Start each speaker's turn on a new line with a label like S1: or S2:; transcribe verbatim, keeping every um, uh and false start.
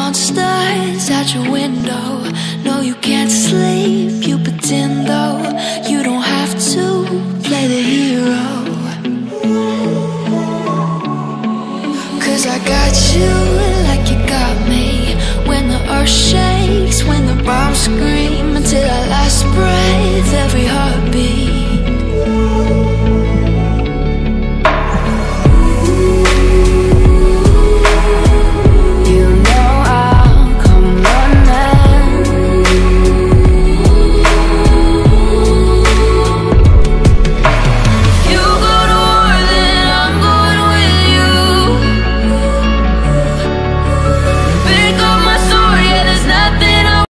S1: monsters out your window. No, you can't sleep, you pretend though. You don't have to play the hero, 'cause I got you like you got me. When the earth shakes, when the bombs scream,